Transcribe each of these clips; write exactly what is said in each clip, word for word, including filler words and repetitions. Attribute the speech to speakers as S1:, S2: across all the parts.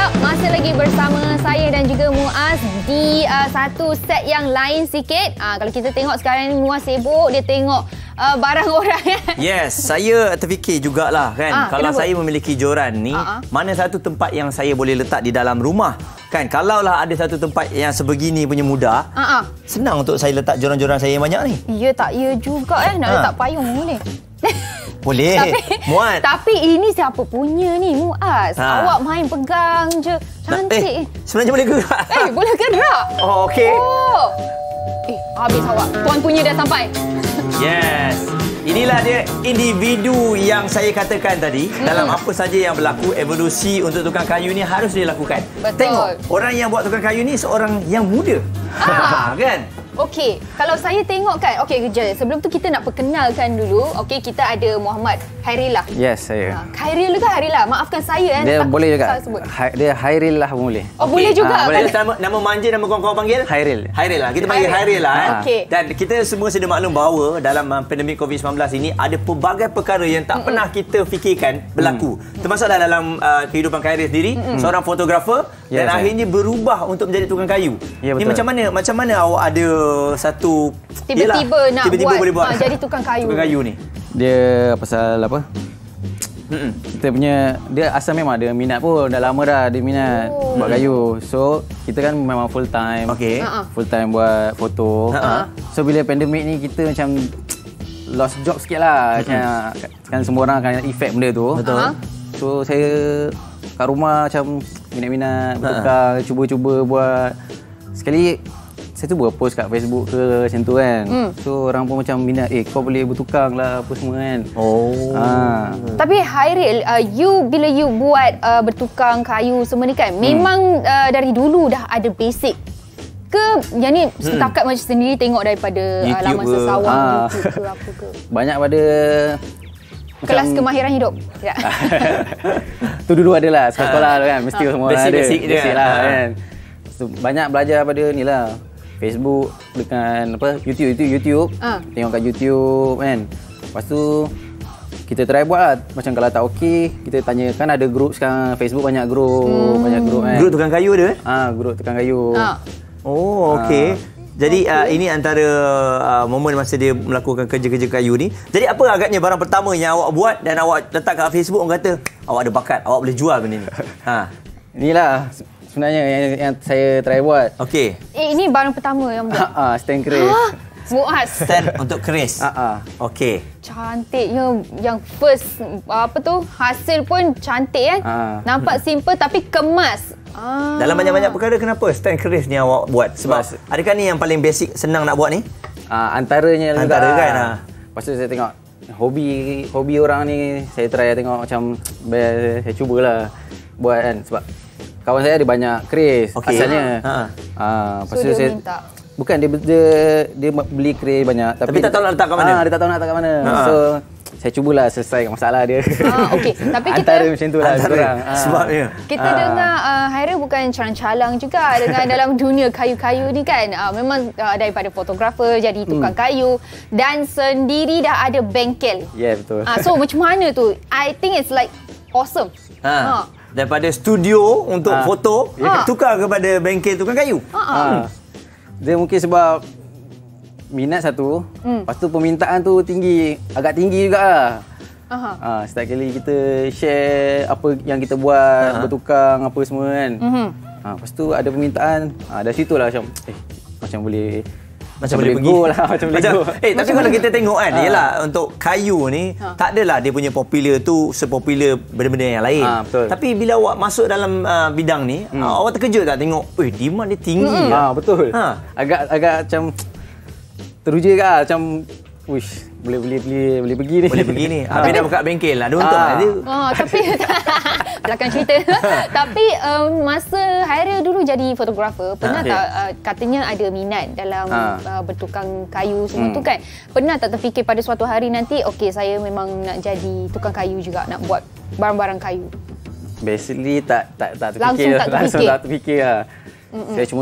S1: Ya, masih lagi bersama saya dan juga Muaz di uh, satu set yang lain sikit. Uh, kalau kita tengok sekarang ni Muaz sibuk, dia tengok uh, barang orang.
S2: Yes, saya terfikir jugalah kan. Ah, kalau kenapa? Saya memiliki joran ni, uh -uh. mana satu tempat yang saya boleh letak di dalam rumah. Kan, kalaulah ada satu tempat yang sebegini punya mudah, uh -uh. senang untuk saya letak joran-joran saya yang banyak ni. Ya
S1: tak, ya juga eh. Nak ha. letak payung boleh.
S2: Boleh.
S1: Tapi,
S2: Muaz.
S1: Tapi ini siapa punya ni, Muaz? Ha. Awak main pegang je. Cantik.
S2: Eh, sebenarnya boleh gerak.
S1: Eh, boleh gerak.
S2: Oh, okey.
S1: Oh. Eh, habis awak. Tuan punya dah sampai.
S2: Yes. Inilah dia individu yang saya katakan tadi. Hmm. Dalam apa saja yang berlaku, evolusi untuk tukang kayu ni harus dilakukan.
S1: Betul.
S2: Tengok, orang yang buat tukang kayu ni seorang yang muda.
S1: Ah.
S2: Kan?
S1: Okey, kalau saya tengok kan, okey kejap. Sebelum tu kita nak perkenalkan dulu. Okey, kita ada Muhammad Khairilah.
S3: Yes, saya.
S1: Ha, Khairil ke Harilah? Maafkan saya.
S3: Dia
S1: tak
S3: boleh juga. Ha, dia Khairil lah boleh.
S1: Oh, okay. Boleh juga.
S2: Ha, boleh. Nama, nama manja, nama kawan-kawan panggil?
S3: Khairil.
S2: Khairil lah. Kita panggil Khairil lah. Eh.
S1: Okay.
S2: Dan kita semua sedia maklum bahawa dalam uh, pandemik covid sembilan belas ini ada pelbagai perkara yang tak mm -mm. pernah kita fikirkan berlaku. Mm. Termasuklah dalam uh, kehidupan Khairil sendiri, mm -mm. seorang fotografer yes, dan saya. akhirnya berubah untuk menjadi tukang kayu. Ya,
S3: betul.
S2: Ini macam mana? Macam mana awak ada satu
S1: tiba-tiba nak
S2: tiba-tiba
S1: buat,
S2: boleh buat
S1: ha, jadi tukang kayu.
S2: Tukang kayu ni.
S3: Dia pasal apa? Mm-mm. Kita punya dia asal memang dia minat pun, dah lama dah dia minat oh. buat kayu. So kita kan memang full time.
S2: Okay.
S1: Uh-huh.
S3: Full time buat foto. Uh-huh. So bila pandemik ni kita macam lost job sikit lah. Mm-hmm. Macam kan semua orang akan effect benda tu.
S2: Betul. Uh-huh.
S3: So saya kat rumah macam minat-minat bertukar, uh-huh. cuba-cuba buat. Sekali saya tu buat post kat Facebook ke macam tu kan. Hmm. So orang pun macam minat, eh kau boleh bertukang lah apa semua kan. Oh. Ha.
S1: Tapi Khairil, uh, you bila you buat uh, bertukang kayu semua ni kan, hmm. memang uh, dari dulu dah ada basic ke yang ni setakat hmm. macam sendiri tengok daripada uh, laman sesawang ha. YouTube ke apa ke? Banyak pada kelas macam kemahiran hidup. Tidak.
S3: Tu dulu adalah sekolah-sekolah ha. kan, mesti ha. semua basic, ada.
S2: Basic, basic
S3: lah
S2: ha.
S3: kan. So, banyak belajar pada ni lah. Facebook dengan apa YouTube YouTube YouTube uh. tengok kat YouTube kan. Lepas tu kita try buat lah. Macam kalau tak okey, kita tanya, kan ada group sekarang Facebook, banyak group, hmm. banyak group kan.
S2: Group tukang kayu ada eh?
S3: Ah, group tukang kayu. Uh.
S2: Oh, okey. Uh. Jadi okay. uh, ini antara uh, momen masa dia melakukan kerja-kerja kayu ni. Jadi apa agaknya barang pertama yang awak buat dan awak letak kat Facebook, orang kata awak ada bakat, awak boleh jual benda ni. Ha.
S3: Inilah sebenarnya yang, yang saya try buat.
S2: Okey.
S1: Eh, ini barang pertama yang buat?
S3: Ah, stand keris.
S1: Ha? Muaz.
S2: Stand untuk keris.
S3: Ah, ah.
S2: Okey.
S1: Cantiknya yang first apa tu? Hasil pun cantik kan? Ah. Nampak simple tapi kemas. Ah.
S2: Dalam banyak-banyak perkara, kenapa stand keris ni awak buat? Sebab Mas, adakah ni yang paling basic, senang nak buat ni?
S3: Ah, antaranya juga.
S2: Antara kan. Ha.
S3: Lepas tu saya tengok hobi hobi orang ni, saya try tengok macam saya cubalah buat kan, sebab kawan saya ada banyak keris okay. asalnya. Ha. Ah, lepas
S1: so
S3: tu saya
S1: minta.
S3: Bukan dia, dia dia beli keris banyak tapi,
S2: tapi tak tahu nak letak kat mana.
S3: Ah, dia tak tahu nak letak kat mana. Ha. So saya cubalah selesaikan masalah dia.
S1: Ah, okey. Tapi kita
S3: antara macam itulah sekarang.
S2: Sebabnya
S1: kita ah. dengar uh, Khairil bukan calang-calang juga dengan dalam dunia kayu-kayu ni kan. Uh, memang uh, daripada fotografer jadi tukang hmm. kayu dan sendiri dah ada bengkel.
S3: Ya, yeah, betul.
S1: Uh, so macam mana tu? I think it's like awesome.
S2: Ha. Ha. Daripada studio untuk ha. foto ha. tukar kepada bengkel tukang kayu.
S1: Ha. Ha.
S3: Ha. Dia mungkin sebab minat satu, hmm. lepas tu permintaan tu tinggi, agak tinggi jugalah. Aha. Ha, setiap kali kita share apa yang kita buat, Aha. bertukang apa semua kan. Mm-hmm. Ha, lepas tu ada permintaan, ha, dari situlah macam eh macam boleh
S2: macam boleh pergi
S3: lah, macam boleh go.
S2: Eh, tapi kalau kita tengok kan, ha. yalah untuk kayu ni ha. tak adalah dia punya popular tu sepopular benda-benda yang lain. Ha, betul. Tapi bila awak masuk dalam uh, bidang ni, hmm. uh, awak terkejut tak tengok, "Eh, demand dia tinggi."
S3: Hmm.
S2: lah.
S3: Ha, betul. Ha. Agak agak macam teruja ke macam wish boleh boleh beli boleh pergi ni.
S2: Boleh pergi ni. Habis dah buka bengkel lah. Ada untung
S3: ha.
S2: lah dia.
S1: Oh, tapi belakang cerita. Tapi um, masa Khairil dulu jadi fotografer, pernah ha. tak uh, katanya ada minat dalam ha. uh, bertukang kayu semua hmm. tu kan? Pernah tak terfikir pada suatu hari nanti, okey saya memang nak jadi tukang kayu juga, nak buat barang-barang kayu?
S3: Basically tak tak tak terfikir.
S1: Langsung tak terfikir.
S3: Langsung tak terfikir lah. Saya cuma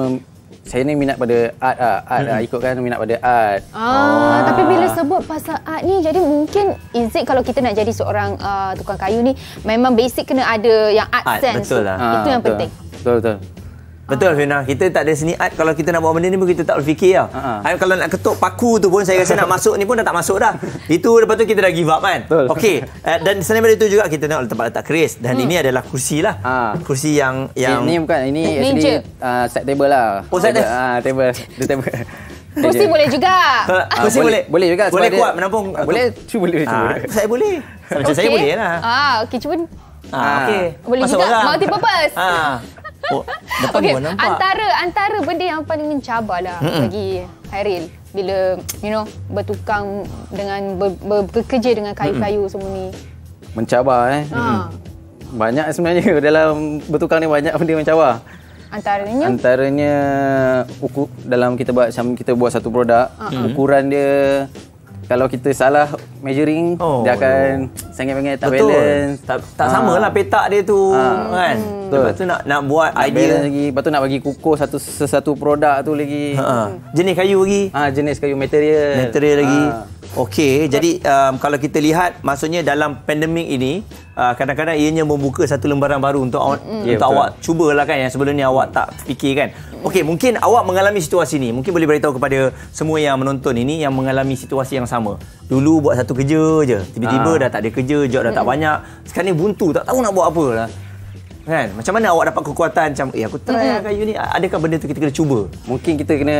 S3: saya ni minat pada art lah. Art lah. Ikutkan minat pada art.
S1: Ah, oh. Tapi bila sebut pasal art ni, jadi mungkin is it kalau kita nak jadi seorang uh, tukang kayu ni, memang basic kena ada yang art, art sense.
S2: Betul lah.
S1: Itu
S3: Ah,
S1: yang
S3: betul.
S1: penting.
S3: Betul, betul.
S2: Betul Fiona, kita tak ada seni art. Kalau kita nak buat benda ni pun kita tak berfikir tau. Uh-huh. Kalau nak ketuk paku tu pun saya rasa nak masuk ni pun dah tak masuk dah. Itu lepas tu kita dah give up kan. Okey, uh, dan selain daripada itu juga kita nak tempat letak keris. Dan hmm. ini adalah kursi lah. Uh. Kursi yang yang
S3: Ini bukan, ini actually uh, side table lah.
S2: Oh, side table.
S3: Ah, table. The table.
S1: Kursi boleh juga.
S2: Uh, kursi boleh.
S3: Boleh juga.
S2: Boleh
S3: dia,
S2: kuat menampung.
S3: Boleh, cuba boleh. Cuba.
S2: Ah, saya boleh. Macam okay. saya boleh lah.
S1: Ah, okey, cuba.
S2: Ah, okey.
S1: Boleh masuk juga, multi purpose. Ah.
S2: Oh, depan
S1: okay.
S2: pun nampak.
S1: Antara antara benda yang paling mencabar lah mm-mm. bagi Hairil bila you know bertukang dengan ber, ber, bekerja dengan kayu-kayu mm-mm. semua ni.
S3: Mencabar eh. Ha. Banyak sebenarnya dalam bertukang ni, banyak benda mencabar.
S1: Antaranya
S3: Antaranya ukur dalam kita buat macam kita buat satu produk, uh-huh. ukuran dia kalau kita salah measuring, oh, dia akan sangat-sangat tak
S2: betul.
S3: balance.
S2: Tak, tak ha. samalah petak dia tu ha. kan. Hmm. Lepas tu nak nak buat nak idea
S3: lagi. Lepas tu nak bagi kukuh satu sesuatu produk tu lagi.
S2: Ha. Jenis kayu lagi.
S3: Ah ha, jenis kayu material.
S2: Material lagi.
S3: Ha.
S2: Okey, jadi um, kalau kita lihat maksudnya dalam pandemik ini uh, kadang-kadang ianya membuka satu lembaran baru untuk awak mm. untuk yeah, awak cubalah kan yang sebelum ni awak tak fikir kan. Okey, mungkin awak mengalami situasi ni. Mungkin boleh beritahu kepada semua yang menonton ini yang mengalami situasi yang sama. Dulu buat satu kerja je, tiba-tiba ha. dah tak ada kerja, job dah tak banyak. Sekarang ni buntu, tak tahu nak buat apa lah. Kan? Macam mana awak dapat kekuatan macam eh aku try mm-hmm. kayu ni. Adakah benda tu kita kena cuba?
S3: Mungkin kita kena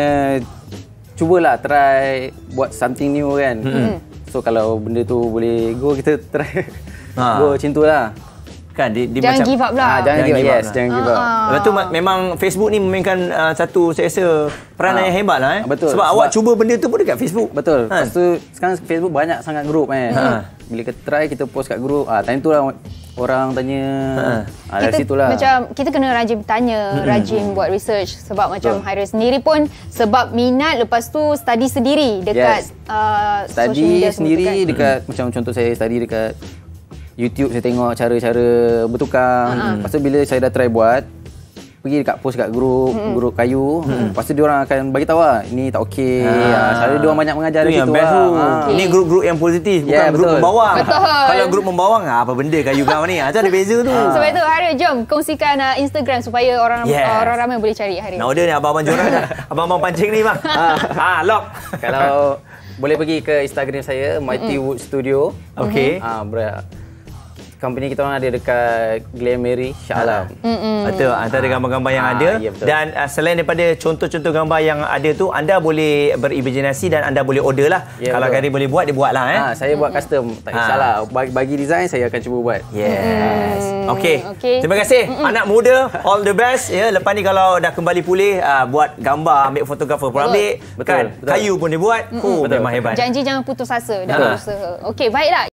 S3: cubalah try buat something new kan. Mm-hmm. So kalau benda tu boleh go, kita try ha. go macam tu lah.
S2: Kan di, di
S1: jangan
S2: macam,
S1: give up lah.
S3: Ah, jangan, jangan give up. Yes, lah. jangan give up.
S1: Ah.
S2: Lepas tu memang Facebook ni memainkan uh, satu saya rasa peranan ah. yang hebat lah eh.
S3: Betul.
S2: Sebab, Sebab awak cuba benda tu pun dekat Facebook.
S3: Betul.
S2: Ha.
S3: Lepas tu sekarang Facebook banyak sangat grup kan. Ha. Bila kita try, kita post kat grup. Ah, time tu lah orang tanya. Ha. Ah, dari
S1: kita,
S3: situlah.
S1: Macam kita kena rajin bertanya, hmm. rajin buat research. Sebab macam Hairil sendiri pun sebab minat, lepas tu study sendiri dekat
S3: yes.
S1: uh,
S3: study
S1: social media
S3: sendiri
S1: kan?
S3: dekat hmm. macam contoh saya study dekat YouTube, saya tengok cara-cara bertukang. Uh-huh. Lepas tu bila saya dah try buat, pergi dekat post kat grup, hmm. grup kayu. Hmm. Lepas tu diorang akan bagi tahu lah, ini tak okey. Ha. Selalu diorang banyak mengajar di situ lah. Ha.
S2: Okay. Ini grup-grup yang positif, bukan
S3: yeah,
S2: grup
S3: betul.
S2: membawang.
S1: Betul.
S2: Kalau grup membawang, apa benda kayu kau ni? Itu ada beza tu.
S1: Ha. Sebab itu Hairil, jom kongsikan uh, Instagram supaya orang yes. uh, orang ramai boleh cari Hairil.
S2: Nak order ni abang-abang joran dah. Abang-abang pancing ni bang. Ha, ha lock.
S3: Kalau boleh pergi ke Instagram saya, Mighty Wood Studio.
S2: Okey.
S3: Ah, ber- company kita orang ada dekat Glamary, Shah Alam.
S2: Betul, antara gambar-gambar yang
S3: ah,
S2: ada.
S3: Ya,
S2: dan uh, selain daripada contoh-contoh gambar yang ada tu, anda boleh berimajinasi dan anda boleh order lah. Ya, kalau Hairil boleh buat, dia buat lah. Eh?
S3: Ah, saya buat custom, tak kisahlah. Bagi, bagi design, saya akan cuba buat.
S2: Yes.
S1: Mm.
S2: Okey.
S1: Okay.
S2: Terima kasih. Mm-mm. Anak muda, all the best. Ya, lepas ni kalau dah kembali pulih, uh, buat gambar, ambil fotografer pun ambil.
S3: Betul.
S2: Kan?
S3: Betul.
S2: Kayu pun dia buat. Oh, memang hebat.
S1: Janji jangan putus asa dalam usaha. Okey, baiklah.